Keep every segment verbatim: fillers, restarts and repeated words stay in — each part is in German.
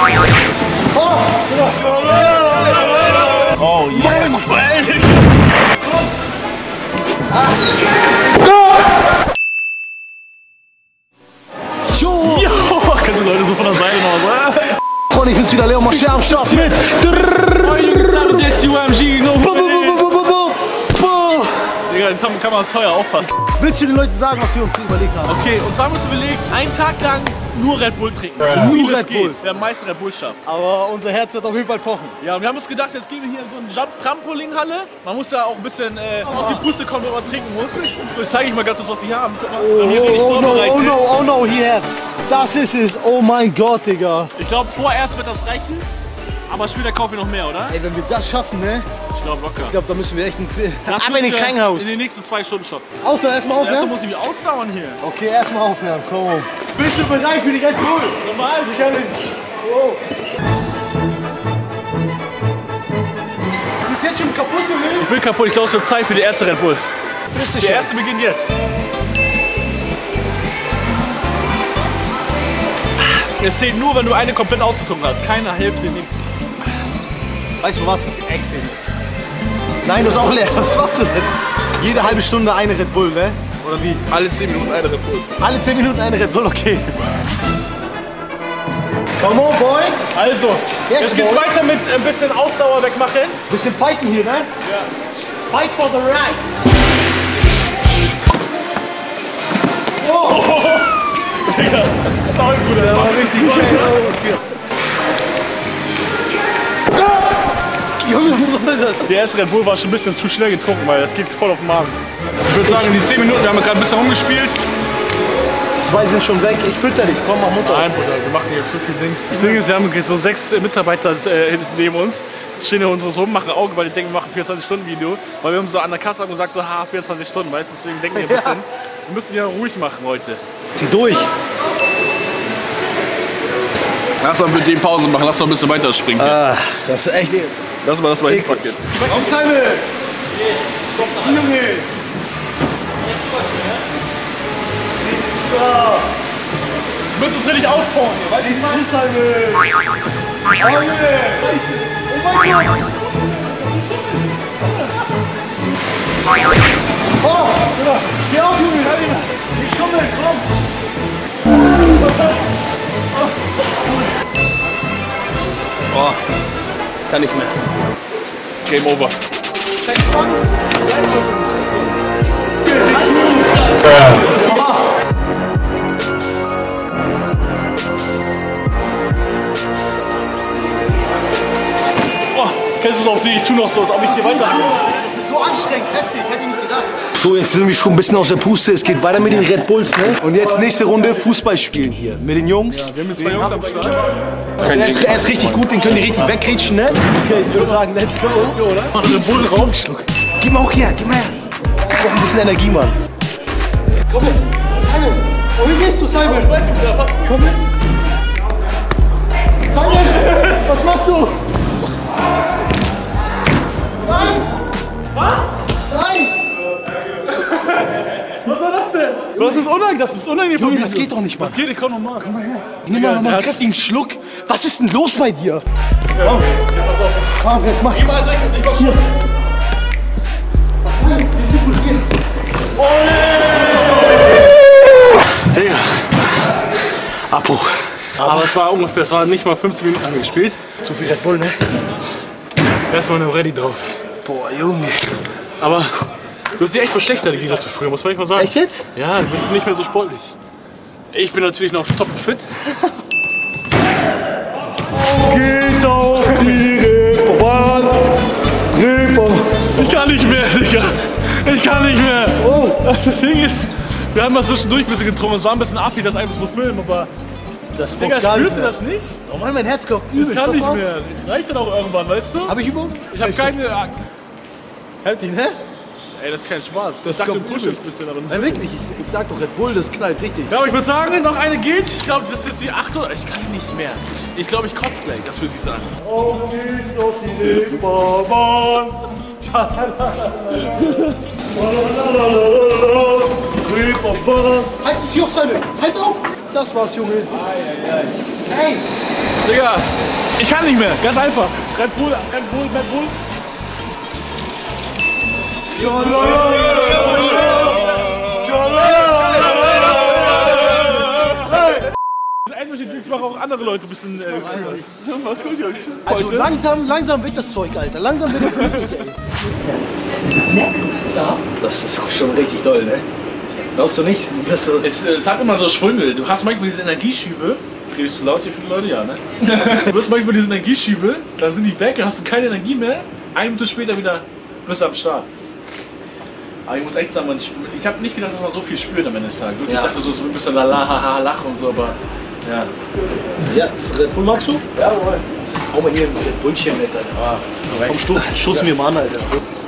Oh, yeah. Jo! Kannst du Leute so von der Seite noch was? Freunde, ich bin's wieder, Leon Mascher am Start mit. Digga, die Kamera ist teuer, aufpassen. Willst du den Leuten sagen, was wir uns überlegt haben? Okay, und zwar haben wir uns überlegt, einen Tag lang nur Red Bull trinken. Ja. Nur Red Red Bull. Bull. Wer am meisten Red Bull schafft. Aber unser Herz wird auf jeden Fall pochen. Ja, und wir haben uns gedacht, jetzt gehen wir hier in so eine Jump Trampolinhalle. Man muss da auch ein bisschen äh, aus die Puste kommen, wenn man trinken muss. Das zeige ich mal ganz kurz, was wir haben. Guck mal, wir haben hier richtig Oh no, vorbereitet. oh no, oh no, hier. Das ist es. Oh mein Gott, Digga. Ich glaube, vorerst wird das reichen. Aber später kaufen wir noch mehr, oder? Ey, wenn wir das schaffen, ne? Ich glaube locker. Ich glaube, da müssen wir echt ein... Das Ab in müssen den wir Krankenhaus. In den nächsten zwei Stunden shoppen. Ausdauer, erstmal Erstmal aufwärmen. muss ich mich ausdauern hier. Okay, erstmal aufwärmen, komm. Bist du bereit für die Red Bull? Normal, Challenge. Oh. Du bist jetzt schon kaputt, Junge? ich bin kaputt. Ich glaube, es wird Zeit für die erste Red Bull. Der erste beginnt jetzt. Es zählt nur, wenn du eine komplett ausgetrunken hast. Keine Hälfte, nichts. Weißt du was? Ich echt sehen jetzt. Nein, du bist auch leer. Was machst du denn? Jede halbe Stunde eine Red Bull, ne? Oder wie? Alle zehn Minuten eine Red Bull. Alle zehn Minuten eine Red Bull, okay. Come on, boy. Also, Yes, jetzt geht's boy. weiter mit ein bisschen Ausdauer wegmachen. Bisschen fighten hier, ne? Ja. Fight for the right. Digga, sorry, Bruder. Der war richtig geil. Junge, was soll das? Der erste Red Bull war schon ein bisschen zu schnell getrunken, weil das geht voll auf den Magen. Ich würde sagen, in die zehn Minuten, wir haben gerade ein bisschen rumgespielt. Zwei sind schon weg. Ich fütter dich. Komm, mach Mutter. Nein, Bruder, wir machen hier so viel Dings. Das Ding ist, wir haben jetzt so sechs Mitarbeiter äh, neben uns. Die stehen hier unter uns rum, machen Auge, weil die denken, wir machen vierundzwanzig Stunden Video. Weil wir haben so an der Kasse gesagt, so, ha, vierundzwanzig Stunden, weißt du? Deswegen denken wir ein bisschen. Ja. Wir müssen ja ruhig machen heute. Zieh durch. Lass mal mit dem Pause machen, lass mal ein bisschen weiter springen. Ah, das ist echt... Lass mal das mal hinpacken. Komm, Simon! Stopp, Junge! Super! Wir müssen es richtig auspowern hier, weißt Sieh zu, Simon! Junge! Oh mein Gott! Oh! Steh auf, Junge! Nicht schummeln, komm! Oh, kann nicht mehr. Game over. Oh, kennst du es auf sie? Ich tu noch so, als ob ich hier weiter. Das ist so anstrengend, heftig, hätte ich nicht gedacht. So, jetzt sind wir schon ein bisschen aus der Puste. Es geht weiter mit den Red Bulls, ne? Und jetzt nächste Runde Fußball spielen hier mit den Jungs. Wir haben jetzt zwei Jungs am Start. Er ist, er ist richtig gut, den können die richtig wegkretschen, ne? Okay, ich würde sagen, let's go. Let's go, oder? Mach den Bull drauf. Schluck. Gib mal auch her, gib mal her. Ich brauch ein bisschen Energie, Mann. Komm mit. Simon. Wohin gehst du, Simon? Komm mit. Simon, was machst du? Nein! Was? Nein! Was war das denn? Das ist unangenehm, das ist unangenehm. Junge, das geht doch nicht, Mann. Das geht, ich komm nochmal. Ich nehme mal nochmal einen kräftigen Schluck. Was ist denn los bei dir? Komm, Pass auf. komm, jetzt mach. Geh mal direkt und ich mach Schluss. Digga. Abbruch. Aber es war ungefähr, es war nicht mal fünfzehn Minuten haben wir gespielt. Zu viel Red Bull, ne? Erstmal eine Ready drauf. Boah, Junge. Aber du hast dich echt verschlechtert im Gegensatz zu früher, muss man echt mal sagen. Echt jetzt? Ja, du bist nicht mehr so sportlich. Ich bin natürlich noch top fit. Geht's auf die Reeperbahn. Reeperbahn. Ich kann nicht mehr, Digga. Ich kann nicht mehr. Oh. Das Ding ist, wir haben mal zwischendurch ein bisschen getrunken. Es war ein bisschen affi, das einfach so filmen, aber Das Digga, gar spürst nicht du das nicht? Oh Mann, mein Herz klopft Ich übelst. kann Was nicht war? mehr. Reicht dann auch irgendwann, weißt du? Hab ich Übung? Ich hab keine... Halt ihn, ne? Ey, das ist kein Spaß. Das ich dachte, du kommt pusht übelst. jetzt ein bisschen, aber Nein, wirklich. Ich, ich sag doch, Red Bull, das knallt richtig. Ja, aber ich würde sagen, noch eine geht. Ich glaube, das ist jetzt die achte oder... Ich kann nicht mehr. Ich glaube, ich kotze gleich, das würde ich sagen. Auf geht's auf die Reeperbahn. Reeperbahn. Halt dich hoch, Simon. Halt auf. Das war's, Junge. Ei, ei, ei. Hey! Digga, ich kann nicht mehr, ganz einfach. Red Bull, Red Bull, Red Bull. Ich mache auch andere Leute ein bisschen. Äh, was gut, Jungs? Also langsam, langsam wird das Zeug, Alter. Langsam wird das möglich, ey. Ja. Das ist auch schon richtig doll, ne? Glaubst du nicht? Du bist so es, es hat immer so Sprünge. Du hast manchmal diese Energieschübe. Redest du laut hier für die Leute? Ja, ne? Du hast manchmal diese Energieschübe, da sind die weg, da hast du keine Energie mehr. Eine Minute später wieder bist du am Start. Aber ich muss echt sagen, man, ich, ich habe nicht gedacht, dass man so viel spürt am Ende des Tages. Ich ja. dachte so, es ist ein bisschen lala, haha, lach und so, aber ja. Ja, ist Red Bull magst du? Ja, jawohl. Hau mal hier ein Red Bullchen weg, Alter. Ah, komm, stoß, stoßen wir mal an, Alter.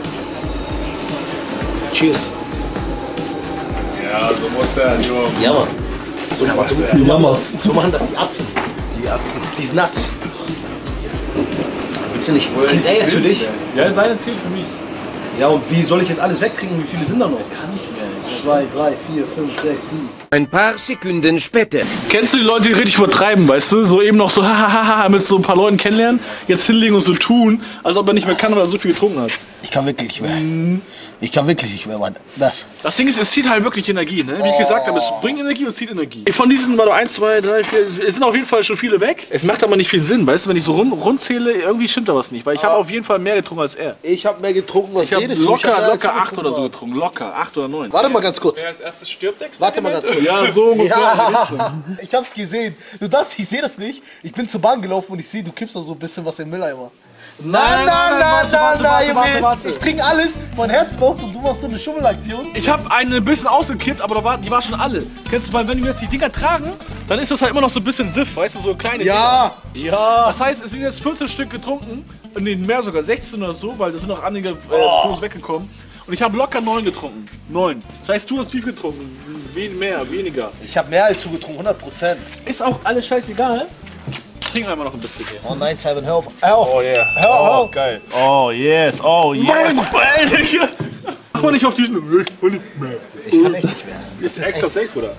Cheers. Ja, so muss der, Junge. Ja, Mann. So, ja, so, du, Mamas. So machen das die Atzen. Die Atzen. Die ist nuts. Willst du nicht? Trinkt er jetzt für dich? Ja, seine Ziel für mich. Ja, und wie soll ich jetzt alles wegtrinken? Wie viele sind da noch? Das kann ich mehr. Zwei, drei, vier, fünf, sechs, sieben. Ein paar Sekunden später. Kennst du die Leute, die richtig übertreiben, weißt du? So eben noch so hahaha mit so ein paar Leuten kennenlernen, jetzt hinlegen und so tun, als ob er nicht mehr kann, weil er so viel getrunken hat. Ich kann wirklich nicht mehr. Mhm. Ich kann wirklich nicht mehr, Mann. Das. Das Ding ist, es zieht halt wirklich Energie, ne? Wie ich gesagt habe, es bringt Energie und zieht Energie. Von diesen war eins, zwei, drei, vier, es sind auf jeden Fall schon viele weg. Es macht aber nicht viel Sinn, weißt du? Wenn ich so rund, rundzähle, irgendwie stimmt da was nicht, weil ich ah. habe auf jeden Fall mehr getrunken als er. Ich habe mehr getrunken als ich jedes locker, ich hab locker acht oder so getrunken, locker acht oder neun. Warte mal ganz kurz. Wer als erstes stirbt, Warte mal ganz kurz. Ja, so ungefähr. Ja. Ich hab's gesehen. Du dachtest, ich sehe das nicht. Ich bin zur Bahn gelaufen und ich sehe, du kippst da so ein bisschen was in den Mülleimer. Nein, nein, nein, nein, nein, warte, warte. Ich trinke alles, mein Herz braucht und du machst so eine Schummelaktion. Ich habe eine ein bisschen ausgekippt, aber da war, die war schon alle. Kennst du, weil wenn wir jetzt die Dinger tragen, dann ist das halt immer noch so ein bisschen Siff, weißt du, so kleine Ja, Dinger. ja. Das heißt, es sind jetzt vierzehn Stück getrunken, nee, mehr sogar, sechzehn oder so, weil da sind noch einige äh, oh. weggekommen. Und ich habe locker neun getrunken. Neun. Das heißt, du hast viel getrunken. Wen mehr, weniger. Ich habe mehr als du getrunken, hundert Prozent. Ist auch alles scheißegal. Trink einmal noch ein bisschen hier. Oh nein, Simon, hör auf. Hör auf. Oh yeah. Hör auf. Oh, geil. Oh yes, oh yes. Nein. Mach mal nicht auf diesen. Ich kann echt nicht mehr. Ist das extra safe, oder?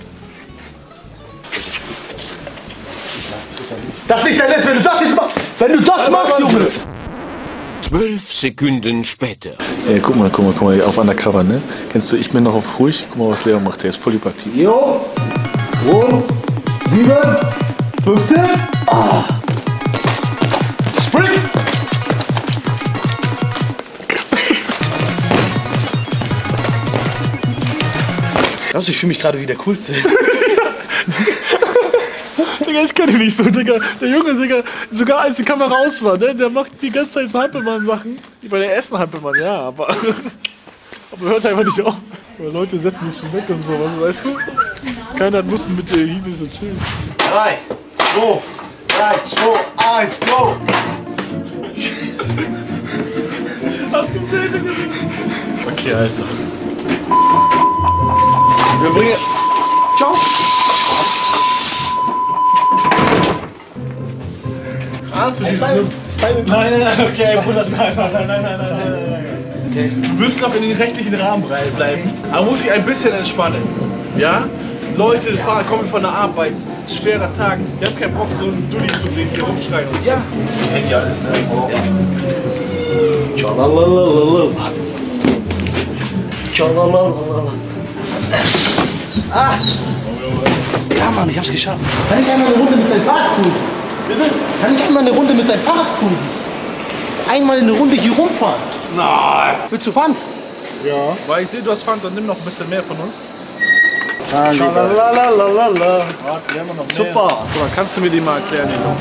Das ist nicht dein Letztes, wenn du das jetzt machst. Wenn du das machst, Junge. Zwölf Sekunden später. Ey, guck mal, guck mal, guck mal, auf Undercover, ne? Kennst du, ich bin noch auf ruhig. Guck mal, was Leon macht, der ist voll hyperaktiv. Jo. Und sieben. fünfzehn. Ah. Spring. Glaubst du, ich fühle mich gerade wie der Coolste? Digga, ich kann ihn nicht so, Digga. Der Junge, Digga, sogar als die Kamera aus war, ne? Der macht die ganze Zeit so Hampelmann-Sachen. Bei der Essen Hampelmann, ja, aber. Aber hört einfach nicht auf. Weil Leute setzen sich schon weg und sowas, weißt du? Keiner hat Lust mit der Hiebe so chillen. drei, zwei, drei, zwei, eins, go! Hast du gesehen, Digga? Okay, also. Wir bringen. Ciao! Ahnst du diesen? Simon, Simon. Nein, nein, nein, okay, Bruder, nein, nein, nein, nein, nein, nein, nein. Okay. Du wirst noch in den rechtlichen Rahmen bleiben. Aber muss sich ein bisschen entspannen. Ja? Leute fahren, kommen von der Arbeit, schwerer Tag. Die haben keinen Bock, so einen Dulli zu sehen, hier rumschreien und so. Ja. Ich kenn ja alles, ne? Ja. Tschalalalala. Tschalalalala. Ah! Ja, Mann, ich hab's geschafft. Kann ich einmal eine Runde mit deinem Fahrrad cruisen? Bitte? Kann ich einmal eine Runde mit deinem Fahrrad cruisen? Einmal eine Runde hier rumfahren? Nein! Willst du fahren? Ja. Weil ich sehe, du hast Pfand, dann nimm noch ein bisschen mehr von uns. Tschalalalala. Warte, wir haben noch mehr. Super. So, dann kannst du mir die mal erklären, Nico.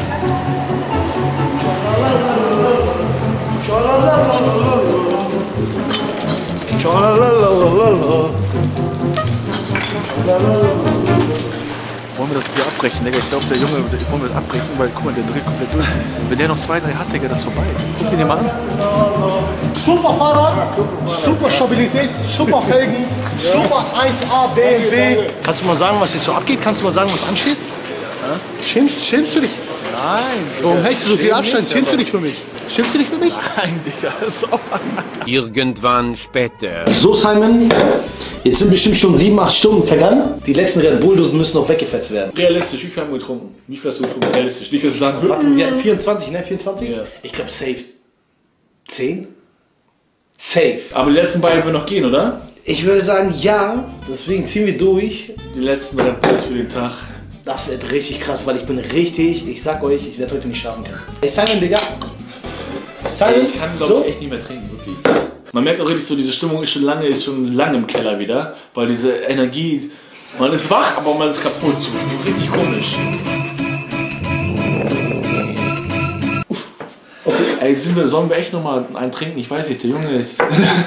Wollen wir das Bier abbrechen, Digga? Ich glaube, der Junge, wollen wir das abbrechen, weil guck mal, der dreht komplett durch. Wenn der noch zwei, drei hat, Digga, das ist vorbei. Guck ihn dir mal an. Super Fahrrad, super Stabilität, super Felgen, super eins A B M W. Kannst du mal sagen, was jetzt so abgeht? Kannst du mal sagen, was ansteht? Schämst, schämst du dich? Nein. Warum hältst du so viel Abstand? Schämst du dich für mich? Schämst du dich für mich? Nein, Digga, so. Irgendwann später. So, Simon, Jetzt sind bestimmt schon sieben, acht Stunden vergangen. Die letzten Red Bull-Dosen müssen noch weggefetzt werden. Realistisch, wie viel haben wir getrunken? Wie viel hast du getrunken? Realistisch, nicht das sagen. Warte, wir hatten vierundzwanzig, ne? vierundzwanzig? Ja. Ich glaube safe. zehn? Safe. Aber die letzten beiden würden noch gehen, oder? Ich würde sagen ja, deswegen ziehen wir durch. Die letzten Red Bulls für den Tag. Das wird richtig krass, weil ich bin richtig, ich sag euch, ich werde heute nicht schlafen können. Hey Simon, Digga. Simon, Ich kann, glaube so? ich, echt nicht mehr trinken, wirklich. Man merkt auch richtig so, diese Stimmung ist schon lange, ist schon lange im Keller wieder, weil diese Energie, man ist wach, aber man ist kaputt. So richtig komisch. Okay. Ey, sind wir, sollen wir echt nochmal einen trinken? Ich weiß nicht, der Junge ist...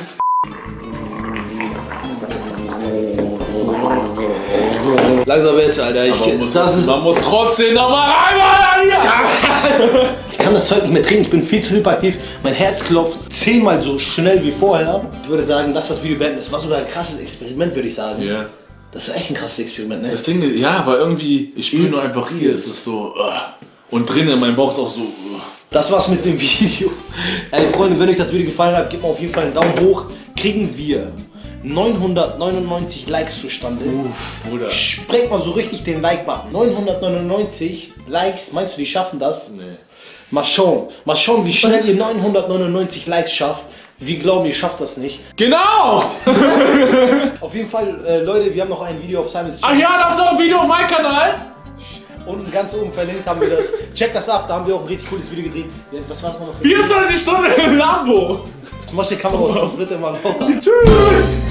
Langsam jetzt, Alter. Ich, man, muss, das ist, man muss trotzdem nochmal reinmachen hier! ich kann das Zeug nicht mehr trinken, ich bin viel zu hyperaktiv. Mein Herz klopft zehnmal so schnell wie vorher. Ich würde sagen, lass das Video beenden. Das war sogar ein krasses Experiment, würde ich sagen. Ja. Das war echt ein krasses Experiment, ne? Das Ding ist, ja, aber irgendwie, ich spüre nur einfach hier, es ist so... Uh, und drinnen in meinem Bauch ist auch so... Uh. Das war's mit dem Video. Ey Freunde, wenn euch das Video gefallen hat, gebt mir auf jeden Fall einen Daumen hoch. Kriegen wir neunhundertneunundneunzig Likes zustande. Uff, Bruder. Sprengt mal so richtig den Like-Button. neunhundertneunundneunzig Likes, meinst du, die schaffen das? Nee. Mal schauen. Mal schauen, wie schnell ihr neunhundertneunundneunzig Likes schafft. Wir glauben, ihr schafft das nicht. Genau! Auf jeden Fall, äh, Leute, wir haben noch ein Video auf Simons Ach Channel. ja, das ist noch ein Video auf meinem Kanal. Unten ganz oben verlinkt haben wir das. Checkt das ab, da haben wir auch ein richtig cooles Video gedreht. Ja, was war das noch? vierundzwanzig Stunden im Lambo. Mach die Kamera aus, sonst wird er mal lauter. Tschüss.